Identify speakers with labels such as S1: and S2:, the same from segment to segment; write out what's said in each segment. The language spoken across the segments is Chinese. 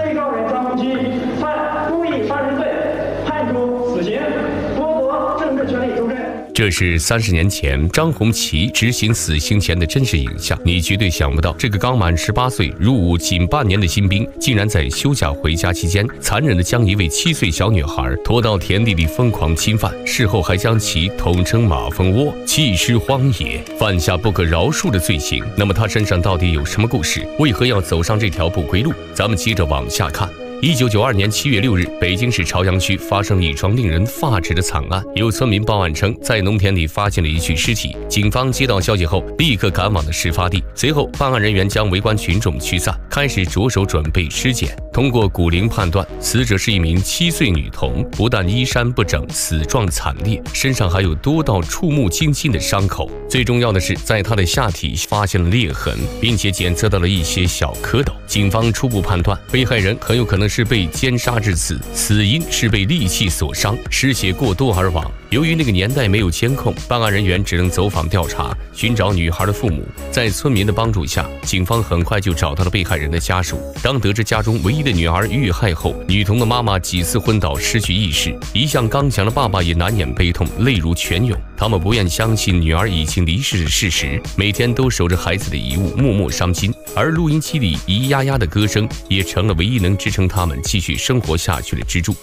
S1: 被告人张红旗犯故意杀人罪，判处死刑，剥夺政治权利终身。
S2: 这是30年前张红旗执行死刑前的真实影像。你绝对想不到，这个刚满18岁、入伍仅半年的新兵，竟然在休假回家期间，残忍地将一位7岁小女孩拖到田地里疯狂侵犯，事后还将其捅成马蜂窝，弃尸荒野，犯下不可饶恕的罪行。那么他身上到底有什么故事？为何要走上这条不归路？咱们接着往下看。1992年7月6日，北京市朝阳区发生了一桩令人发指的惨案。有村民报案称，在农田里发现了一具尸体。警方接到消息后，立刻赶往了事发地。随后，办案人员将围观群众驱散，开始着手准备尸检。通过骨龄判断，死者是一名7岁女童，不但衣衫不整，死状惨烈，身上还有多道触目惊心的伤口。最重要的是，在她的下体发现了裂痕，并且检测到了一些小蝌蚪。警方初步判断，被害人很有可能是被奸杀致死，死因是被利器所伤，失血过多而亡。由于那个年代没有监控，办案人员只能走访调查，寻找女孩的父母。在村民的帮助下，警方很快就找到了被害人的家属。当得知家中唯一的女儿遇害后，女童的妈妈几次昏倒失去意识，一向刚强的爸爸也难掩悲痛，泪如泉涌。他们不愿相信女儿已经离世的事实，每天都守着孩子的遗物，默默伤心。而录音机里咿呀呀的歌声，也成了唯一能支撑他们继续生活下去的支柱。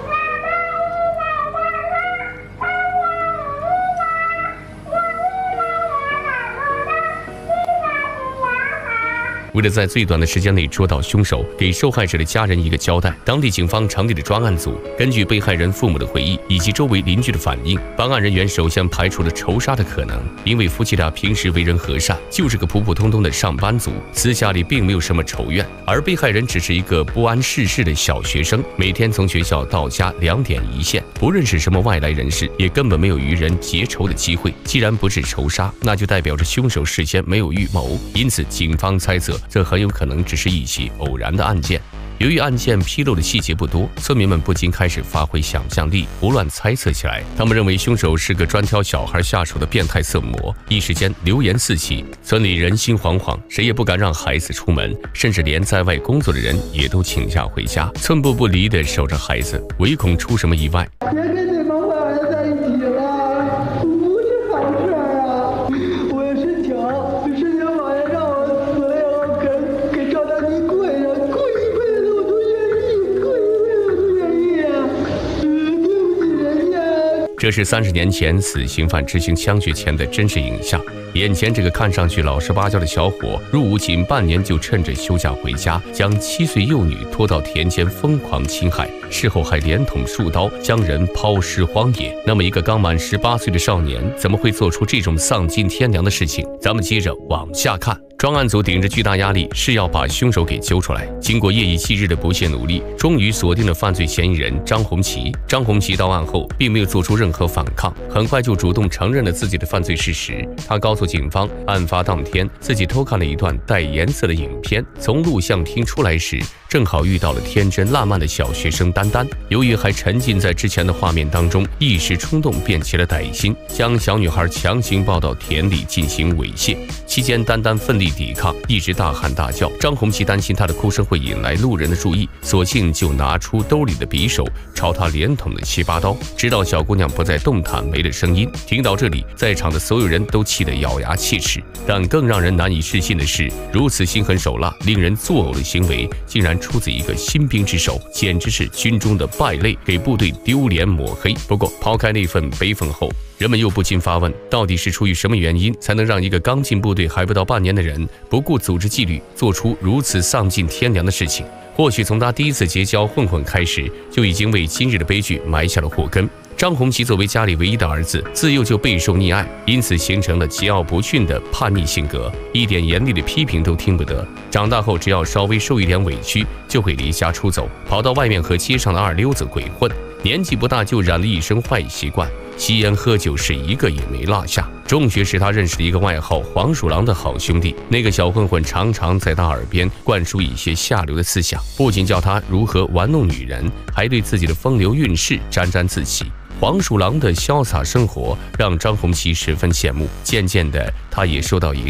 S2: 为了在最短的时间内捉到凶手，给受害者的家人一个交代，当地警方成立了专案组。根据被害人父母的回忆以及周围邻居的反应，办案人员首先排除了仇杀的可能，因为夫妻俩平时为人和善，就是个普普通通的上班族，私下里并没有什么仇怨。而被害人只是一个不谙世事的小学生，每天从学校到家2点一线，不认识什么外来人士，也根本没有与人结仇的机会。既然不是仇杀，那就代表着凶手事先没有预谋，因此警方猜测这很有可能只是一起偶然的案件。由于案件披露的细节不多，村民们不禁开始发挥想象力，胡乱猜测起来。他们认为凶手是个专挑小孩下手的变态色魔。一时间流言四起，村里人心惶惶，谁也不敢让孩子出门，甚至连在外工作的人也都请假回家，寸步不离地守着孩子，唯恐出什么意外。
S3: 别跟你们坏人在一起了，不是好事啊！我也是想法也让我死了以后给赵大妮跪着，跪一辈子我都愿意，跪一辈子我都愿意啊！对不起人家。
S2: 这是30年前死刑犯执行枪决前的真实影像。眼前这个看上去老实巴交的小伙，入伍仅半年就趁着休假回家，将7岁幼女拖到田间疯狂侵害，事后还连捅数刀，将人抛尸荒野。那么一个刚满18岁的少年，怎么会做出这种丧尽天良的事情？咱们接着往下看。专案组顶着巨大压力，是要把凶手给揪出来。经过夜以继日的不懈努力，终于锁定了犯罪嫌疑人张红旗。张红旗到案后，并没有做出任何反抗，很快就主动承认了自己的犯罪事实。他告诉警方，案发当天自己偷看了一段带颜色的影片，从录像厅出来时，正好遇到了天真烂漫的小学生丹丹。由于还沉浸在之前的画面当中，一时冲动便起了歹心，将小女孩强行抱到田里进行猥亵。期间，丹丹奋力抵抗，一直大喊大叫。张红旗担心她的哭声会引来路人的注意，索性就拿出兜里的匕首，朝她连捅了7、8刀，直到小姑娘不再动弹，没了声音。听到这里，在场的所有人都气得咬牙切齿。但更让人难以置信的是，如此心狠手辣、令人作呕的行为，竟然出自一个新兵之手，简直是军中的败类，给部队丢脸抹黑。不过，抛开那份悲愤后，人们又不禁发问，到底是出于什么原因，才能让一个刚进部队还不到半年的人，不顾组织纪律，做出如此丧尽天良的事情？或许从他第一次结交混混开始，就已经为今日的悲剧埋下了祸根。张红旗作为家里唯一的儿子，自幼就备受溺爱，因此形成了桀骜不驯的叛逆性格，一点严厉的批评都听不得。长大后，只要稍微受一点委屈，就会离家出走，跑到外面和街上的二流子鬼混。年纪不大就染了一身坏习惯，吸烟喝酒是一个也没落下。中学时，他认识了一个外号黄鼠狼的好兄弟，那个小混混常常在他耳边灌输一些下流的思想，不仅教他如何玩弄女人，还对自己的风流韵事沾沾自喜。黄鼠狼的潇洒生活让张红旗十分羡慕，渐渐的他也受到影响。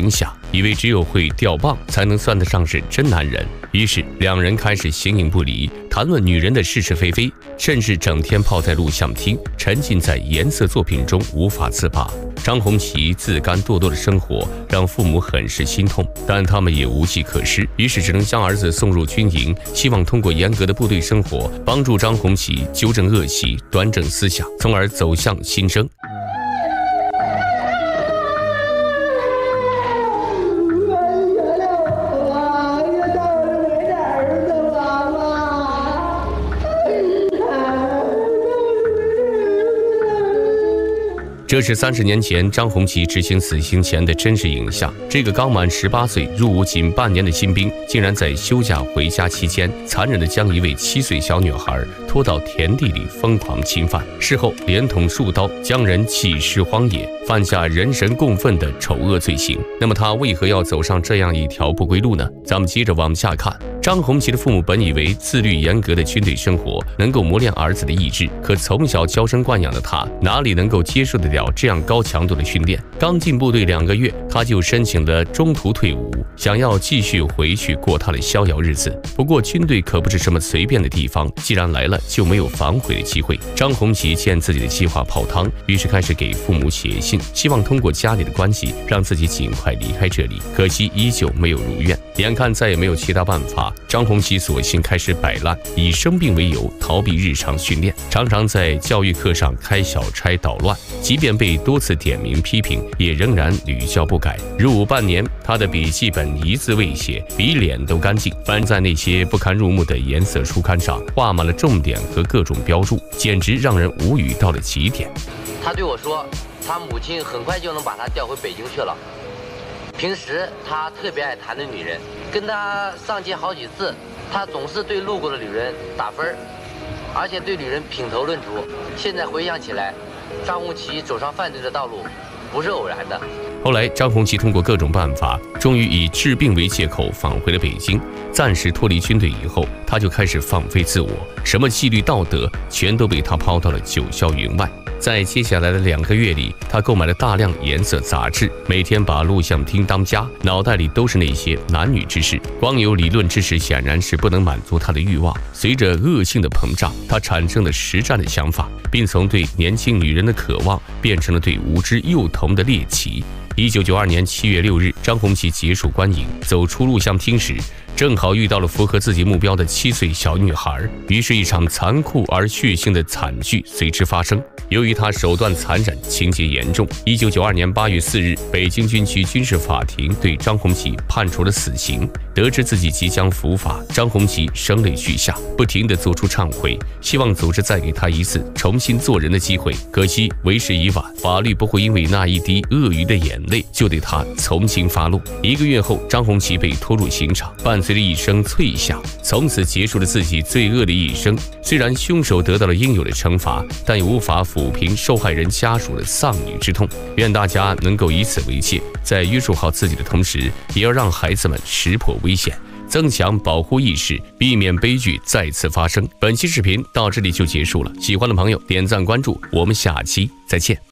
S2: 以为只有会钓棒才能算得上是真男人，于是两人开始形影不离，谈论女人的是是非非，甚至整天泡在录像厅，沉浸在颜色作品中无法自拔。张红旗自甘堕落的生活让父母很是心痛，但他们也无计可施，于是只能将儿子送入军营，希望通过严格的部队生活帮助张红旗纠正恶习，端正思想，从而走向新生。这是30年前张红旗执行死刑前的真实影像。这个刚满18岁、入伍仅半年的新兵，竟然在休假回家期间，残忍地将一位7岁小女孩拖到田地里疯狂侵犯，事后连捅数刀，将人弃尸荒野，犯下人神共愤的丑恶罪行。那么他为何要走上这样一条不归路呢？咱们接着往下看。张红旗的父母本以为自律严格的军队生活能够磨练儿子的意志，可从小娇生惯养的他，哪里能够接受得了这样高强度的训练？刚进部队2个月，他就申请了中途退伍，想要继续回去过他的逍遥日子。不过军队可不是什么随便的地方，既然来了，就没有反悔的机会。张红旗见自己的计划泡汤，于是开始给父母写信，希望通过家里的关系让自己尽快离开这里。可惜依旧没有如愿。眼看再也没有其他办法，张红旗索性开始摆烂，以生病为由逃避日常训练，常常在教育课上开小差捣乱，即便被多次点名批评，也仍然屡教不改。入伍半年，他的笔记本一字未写，比脸都干净，翻在那些不堪入目的颜色书刊上，画满了重点和各种标注，简直让人无语到了极点。
S4: 他对我说，他母亲很快就能把他调回北京去了。平时他特别爱谈论女人，跟他上街好几次，他总是对路过的女人打分，而且对女人品头论足。现在回想起来，张红旗走上犯罪的道路不是偶然的。
S2: 后来张红旗通过各种办法，终于以治病为借口返回了北京。暂时脱离军队以后，他就开始放飞自我，什么纪律道德全都被他抛到了九霄云外。在接下来的2个月里，他购买了大量颜色杂志，每天把录像厅当家，脑袋里都是那些男女之事。光有理论知识显然是不能满足他的欲望。随着恶性的膨胀，他产生了实战的想法，并从对年轻女人的渴望变成了对无知幼童的猎奇。1992年7月6日，张红旗结束观影，走出录像厅时，正好遇到了符合自己目标的7岁小女孩，于是一场残酷而血腥的惨剧随之发生。由于他手段残忍，情节严重，1992年8月4日，北京军区军事法庭对张红旗判处了死刑。得知自己即将伏法，张红旗声泪俱下，不停地做出忏悔，希望组织再给他一次重新做人的机会。可惜为时已晚，法律不会因为那一滴鳄鱼的眼泪就对他从轻发落。1个月后，张红旗被拖入刑场，伴随着一声脆响，从此结束了自己罪恶的一生。虽然凶手得到了应有的惩罚，但也无法抚平受害人家属的丧女之痛。愿大家能够以此为戒，在约束好自己的同时，也要让孩子们识破危险，增强保护意识，避免悲剧再次发生。本期视频到这里就结束了，喜欢的朋友点赞关注，我们下期再见。